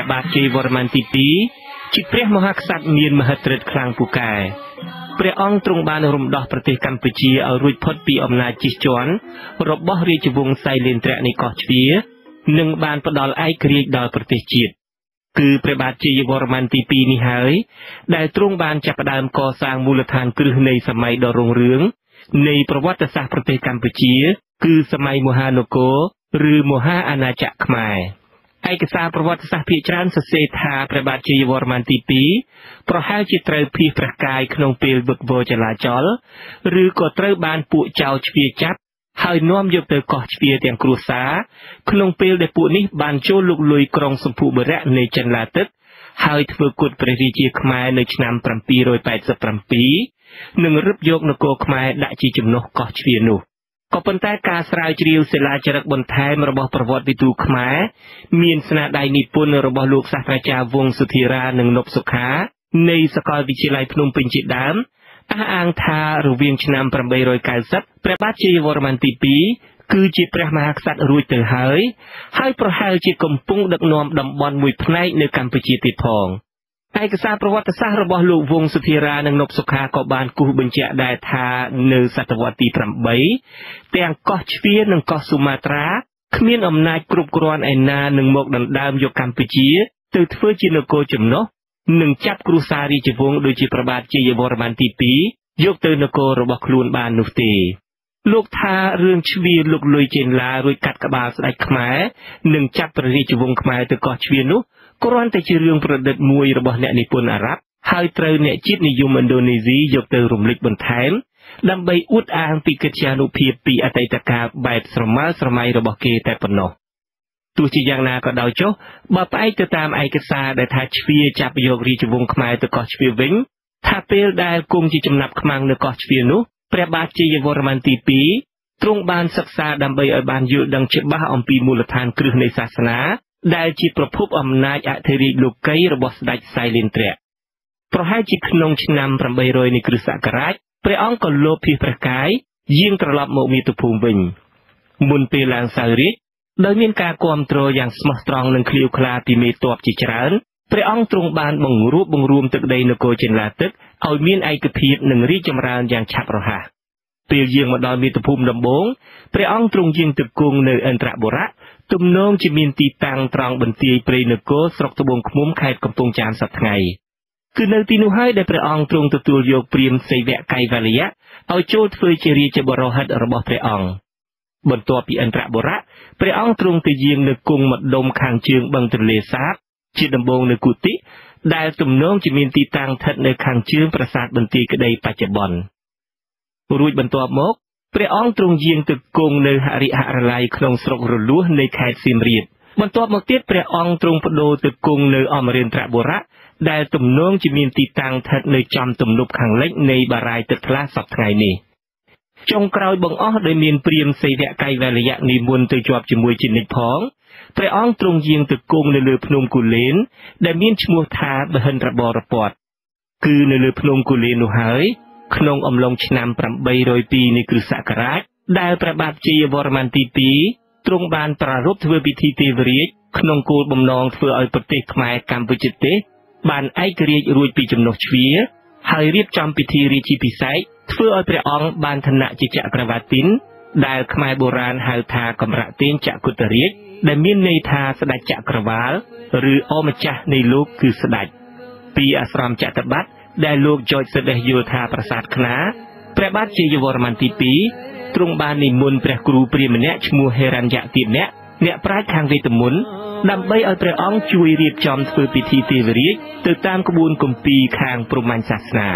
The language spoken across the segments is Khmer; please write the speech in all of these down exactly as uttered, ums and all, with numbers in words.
បាទជ័យវរ្ម័នទីពីរជាព្រះមហាក្សត្រមានមហិទ្ធិឫទ្ធិខ្លាំងពូកែព្រះអង្គទ្រង់បានរំដោះប្រទេសកម្ពុជាឲ្យរួចផុតពីអំណាចជិះជាន់របស់រាជវង្សសៃលេនទ្រៈនៃកោះជ្វានិងបានផ្ដល់ឯករាជ្យដល់ប្រទេសជាតិគឺព្រះបាទជ័យវរ្ម័នទីពីរនេះហើយដែលទ្រង់បានចាប់ផ្ដើមកសាងមូលដ្ឋានគ្រឹះនៃសម័យដ៏រុងរឿងនៃប្រវត្តិសាស្ត្រប្រទេសកម្ពុជាគឺសម័យមហានគរឬមហាអាណាចក្រខ្មែរឯកសារប្រវត្តិសាស្ត្រភាគច្រើនសរសេរថាព្រះបាទជ័យវរ្ម័នទីពីរប្រហែលជាត្រូវភៀសព្រះកាយក្នុងពេលវឹកវរចលាចលឬក៏ត្រូវបានពួកចៅជ្វាចាប់ហើយនាំយកទៅកោះជ្វាទាំងគ្រួសារក្នុងពេលដែលពួកនេះបានចូលលុកលុយក្រុងសម្ភុបុរៈនៃចិនឡាទឹកហើយធ្វើគុតព្រះរាជាខ្មែរនៅឆ្នាំbảy trăm tám mươi bảyនិងរឹបយកនគរខ្មែរដាក់ជាចំណុះកោះជ្វានោះក៏ប៉ុន្តែការស្រាវជ្រាវសិលាចារឹកបន្ថែមរបស់ប្រវត្តិវិទូខ្មែរមានស្នាដៃនិពន្ធរបស់លោកសាស្ត្រាចារ្យវង្សសុធិរានិងនប់សុខានៃសាកលវិទ្យាល័យភ្នំពេញជាដើមអះអាងថារវាងឆ្នាំeight hundred ninetyព្រះបាទជ័យវរ្ម័នទីពីរគឺជាព្រះមហាក្សត្ររួចទៅហើយហើយប្រហែលជាកំពុងដឹកនាំតំបន់មួយផ្នែកនៅកម្ពុជាទៀតផងឯកសារប្រវត្តិសាស្ត្ររបស់លោកវង្សសុធិរានិងនប់សុខាក៏បានគូសបញ្ជាក់ដែរថានៅសតវត្សទីeightទាំងកោះជ្វានិងកោះស៊ូម៉ាត្រាគ្មានអំណាចគ្រប់គ្រាន់ឯណានឹងមកដណ្ដើមយកកម្ពុជាទៅធ្វើជានគរចំណុះនិងចាប់គ្រួសាររាជវង្សដូចជាព្រះបាទជ័យវរ្ម័នទីពីរយកទៅនគររបស់ខ្លួនបាននោះទេលោកថារឿងជ្វាលុកលុយចេនឡារួចកាត់ក្បាលស្ដេចខ្មែរនិងចាប់ព្រះរាជវង្សខ្មែរទៅកោះជ្វានោះគ្រាន់តែជារឿងប្រឌិតមួយរបស់អ្នកនិពន្ធអារ៉ាប់ហើយត្រូវអ្នកជាតិនិយមឥណ្ឌូនេស៊ីយកទៅរំលេចបន្ថែមដើម្បីអួតអាងពីកិត្យានុភាពពីអតីតកាលបែបស្រមើស្រមៃរបស់គេតែប៉ុណ្ណោះទោះជាយ៉ាងណាក៏ដោយចុះបើផ្អែកទៅតាមឯកសារដែលថាជ្វាចាប់យករាជវង្សខ្មែរទៅកោះជ្វាវិញថាពេលដែលគង់ជាចំណាប់ខ្មាំងនៅកោះជ្វានោះព្រះបាទជ័យវរ្ម័នទីពីរទ្រង់បានសិក្សាដើម្បីឲ្យបានយល់ដឹងច្បាស់អំពីមូលដ្ឋានគ្រឹះនៃសាសនាដែលជាប្រភពអំណាចអធិរាជលោកីរបស់ស្ដេចសៃលេនទ្រៈប្រហែលជាក្នុងឆ្នាំeight hundredនៃគ្រិស្តសករាជព្រះអង្គក៏លោភភៀសព្រះកាយយាងត្រឡប់មកមាតុភូមិវិញមុនពេលឡើងសោយរាជដោយមានការគាំទ្រយ៉ាងស្មោះត្រង់និងឃ្លាវខ្លាពីមេទ័ពជាច្រើនព្រះអង្គទ្រង់បានបង្រួបបង្រួមទឹកដីនគរចិនឡាទឹកឲ្យមានឯកភាពនិងរីកចម្រើនយ៉ាងឆាប់រហ័សពេលយាងមកដល់មាតុភូមិដំបូងព្រះអង្គទ្រង់យាងទៅគង់នៅឥន្ទ្របុរៈទំនងជាមានទីតាំងត្រង់បន្ទាយព្រៃនគរស្រុកត្បូងឃ្មុំខេត្តកំពង់ចាមសប្តាហ៍ថ្ងៃគឺនៅទីនោះហើយដែលព្រះអង្គទ្រង់ទទួលយកព្រាហ្មណ៍សីវកៃវលយៈឲ្យចូលធ្វើជារាជបរោហិតរបស់ព្រះអង្គបន្ទាប់ពីឥន្ទ្របុរៈព្រះអង្គទ្រង់ទៅយាងនៅគង់ម្ដុំខាងជើងបឹងទន្លេសាបជាដំបូងនៅគូតិដែលទំនងជាមានទីតាំងស្ថិតនៅខាងជើងប្រាសាទបន្ទាយក្តីបច្ចុប្បន្នរួចបន្ទាប់មកព្រះអង្គទ្រង់យាងទៅគង់នៅហរិហរល័យក្នុងស្រុករលួសនៃខេត្តសៀមរាបបន្ទាប់មកទៀតព្រះអង្គទ្រង់បដូរទៅគង់នៅអមរិន្ទ្របុរៈដែលទំនងជាមានទីតាំងស្ថិតនៅចំទំនប់ខាងលិចនៃបារាយទឹកថ្លាសប្តាហ៍ថ្ងៃនេះចុងក្រោយបង្អស់ដោយមានព្រាហ្មណ៍សីវកៃវលយៈនិមន្តទៅជាប់ជាមួយជានិច្ចផងព្រះអង្គទ្រង់យាងទៅគង់នៅលើភ្នំគូលែនដែលមានឈ្មោះថាបហិន្ទ្របរពតគឺនៅលើភ្នំគូលែននោះហើយក្នុងអំឡុងឆ្នាំeight hundred twoនៃគ្រិស្តសករាជដែលព្រះបាទជ័យវរ្ម័នទីពីរទ្រង់បានប្រារព្ធធ្វើពិធីទេវរាជក្នុងគោលបំណងធ្វើឲ្យប្រទេសខ្មែរកម្ពុជាទេសបានឯករាជ្យរួចពីចំណុះជ្វាហើយរៀបចំពិធីរាជាភិសេកធ្វើឲ្យព្រះអង្គបានឋានៈជាចក្រវាទីនដែលខ្មែរបុរាណហៅថាកម្រតេញចក្រគុតរាជដែលមានន័យថាស្ដេចចក្រវាលឬអម្ចាស់នៃលោកគឺស្ដេចពីអាស្រមចតុបត្តិដែលលោកចចសដេះយល់ថាប្រាសាទខ្នាព្រះបាទជ័យវរ្ម័នទីពីរទ្រង់បាននិមន្តព្រះគ្រូព្រាហ្មណ៍ម្នាក់ឈ្មោះហេរញ្ញទានៈអ្នកប្រាជ្ញខាងវេទមន្តដើម្បីឲ្យព្រះអង្គជួយរៀបចំធ្វើពិធីទេវរាជទៅតាមក្បួនគម្ពីរខាងព្រហ្មញ្ញសាសនា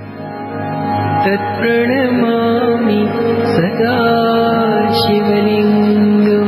तत्प्रणमामि सदा शिवलिङ्गम्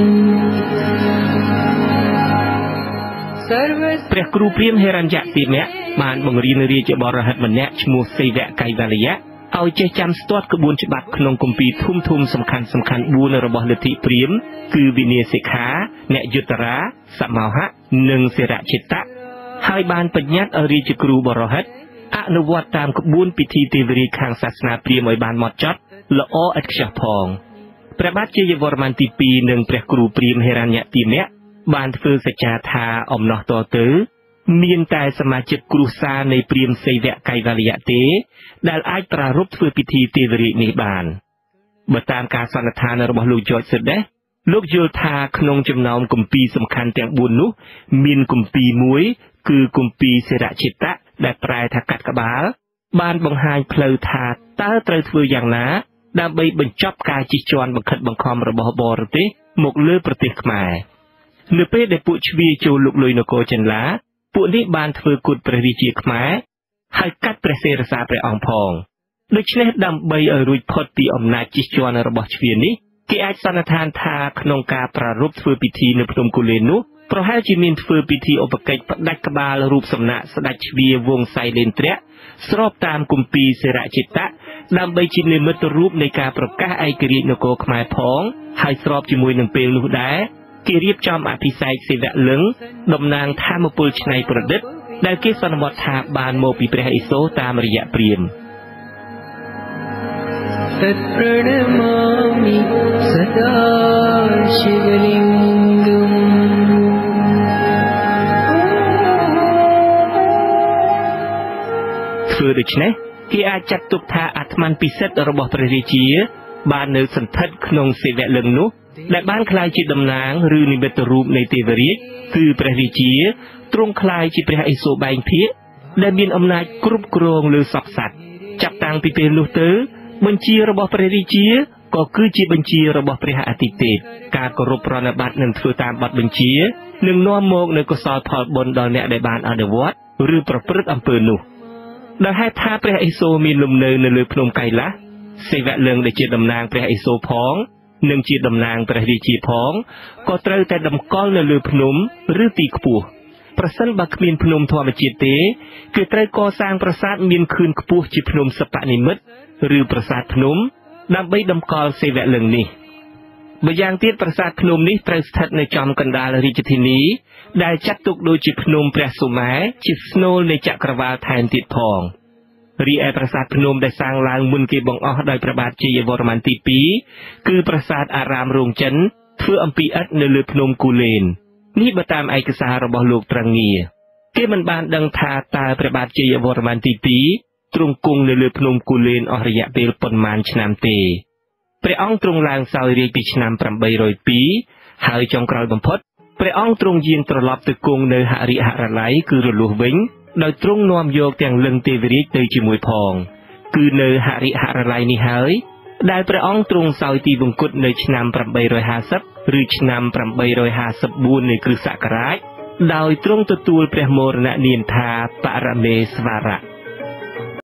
ព្រះគ្រូព្រាហ្មណ៍ហេរញ្ញទានៈបានបង្រៀនរាជបរហិតម្នាក់ឈ្មោះសីវកៃវលយៈឲ្យចេះចាំស្ទាត់ក្បួនច្បាប់ក្នុងគម្ពីរធំធំសំខាន់សំខាន់fourរបស់លទ្ធិព្រាហ្មណ៍គឺវិន័យសិក្ខាអ្នកយុត្តរាសមោហៈនិងសិរជិតៈហើយបានបញ្ញត្តិឲ្យរាជគ្រូបរហិតអនុវត្តតាមក្បួនពិធីទេវរាជខាងសាសនាព្រាហ្មណ៍ឲ្យបានហ្មត់ចត់ល្អឥតខ្ចោះផងព្រះបាទជ័យវរ្ម័នទីពីរនិងព្រះគ្រូព្រាហ្មណ៍ហេរញ្ញទានៈបានធ្វើសច្ចាថាអំណោះតទៅមានតែសមាជិកគ្រួសារនៃព្រាហ្មណ៍សីវៈកៃវលយៈទេដែលអាចប្រារព្ធធ្វើពិធីទេវរាជនេះបានបើតាមការសន្និដ្ឋានរបស់លោក George Sedeh លោកយល់ថាក្នុងចំណោមគម្ពីរសំខាន់ទាំងបួននោះមានគម្ពីរមួយគឺគម្ពីរសិរជិតៈដែលប្រែថាកាត់ក្បាលបានបង្ហាញផ្លូវថាតើត្រូវធ្វើយ៉ាងណាដើម្បីបញ្ចប់ការជិះជាន់បង្ខិតបង្ខំរបស់បរទេសមកលើប្រទេសខ្មែរនៅពេលដែលពួកជ្វាចូលលុកលុយនគរចិនឡាពួកនេះបានធ្វើគុតព្រះរាជាខ្មែរហើយកាត់ព្រះសិរសាព្រះអង្គផងដូច្នេះដើម្បីឲ្យរួចផុតពីអំណាចជិះជាន់របស់ជ្វានេះគេអាចសន្និដ្ឋានថាក្នុងការប្រារព្ធធ្វើពិធីនៅភ្នំគូលែននោះប្រហែលជាមានធ្វើពិធីឧបកិច្ចផ្ដាច់ក្បាលរូបសំណាកស្ដេចជ្វាវង្សសៃលេនទ្រៈស្របតាមគម្ពីរសិរជិតៈដើម្បីជានិមិត្តរូបនៃការប្រកាសឯករាជ្យនគរខ្មែរផងហើយស្របជាមួយនឹងពេលនោះដែរគេរៀបចំអភិសេកសិវៈលឹងតំណាងធម្មពលច្នៃប្រឌិតដែលគេសន្មតថាបានមកពីព្រះឥសូរតាមរយៈព្រាហ្មណ៍ तत्प्रणमामि सदा शिवलिङ्गम् ធ្វើដូច្នេះគេអាចចាត់ទុកថាអាត្មានពិសិដ្ឋរបស់ព្រះរាជាបាននៅសន្ធិដ្ឋក្នុងសិវៈលឹងនោះដែលបានក្លាយជាតំណាងឬនិមិត្តរូបនៃទេវរាជគឺព្រះរាជាទ្រង់ក្លាយជាព្រះឥសូរបែងភាគដែលមានអំណាចគ្រប់គ្រងលើសពសត្វចាប់តាំងពីពេលនោះទៅបញ្ជារបស់ព្រះរាជាក៏គឺជាបញ្ជារបស់ព្រះអាទិទេពការគោរពប្រណិប័តនិងធ្វើតាមបទបញ្ជានឹងនាំមកនូវកុសលផលបុណ្យដល់អ្នកដែលបានអនុវត្តឬប្រព្រឹត្តអំពើនោះដោយហេតុថាព្រះឥសូរមានលំនៅនៅលើភ្នំកៃឡាសសិវៈលឹងដែលជាតំណាងព្រះឥសូរផងនិងជាតំណាងព្រះរាជាផងក៏ត្រូវតែតម្កល់នៅលើភ្នំឬទីខ្ពស់ប្រសិនបើគ្មានភ្នំធម្មជាតិទេគឺត្រូវកសាងប្រាសាទមានខឿនខ្ពស់ជាភ្នំសិប្បនិមិត្តឬប្រាសាទភ្នំដើម្បីតម្កល់សិវៈលឹងនេះម្យ៉ាងទៀតប្រាសាទភ្នំនេះត្រូវស្ថិតនៅចំកណ្ដាលរាជធានីដែលចាត់ទុកដូចជាភ្នំព្រះសុមេរុជាស្នូលនៃចក្រវាឡថែមទៀតផងរីឯប្រាសាទភ្នំដែលសាងឡើងមុនគេបង្អស់ដោយព្រះបាទជ័យវរ្ម័នទីពីរគឺប្រាសាទអារាមរោងចិនធ្វើអំពីឥដ្ឋនៅលើភ្នំគូលែននេះបើតាមឯកសាររបស់លោកត្រង់ងារគេមិនបានដឹងថាតើព្រះបាទជ័យវរ្ម័នទីពីរទ្រង់គង់នៅលើភ្នំគូលែនអស់រយៈពេលប៉ុន្មានឆ្នាំទេព្រះអង្គទ្រង់ឡើងសោយរាជ្យពីឆ្នាំប្រាំបីរយពីរហើយចុងក្រោយបំផុតព្រះអង្គទ្រង់យាងត្រឡប់ទៅគង់នៅហរិហរល័យគឺរលួសវិញដោយទ្រង់នាំយកទាំងលឹងទេវរាជទៅជាមួយផងគឺនៅហរិហរល័យនេះហើយដែលព្រះអង្គទ្រង់សោយទីវង្គតនៅឆ្នាំប្រាំបីរយហាសិបឬឆ្នាំប្រាំបីរយហាសិបបួននៃគ្រិស្តសករាជដោយទ្រង់ទទួលព្រះមរណនាមថាបរមេស្វរៈ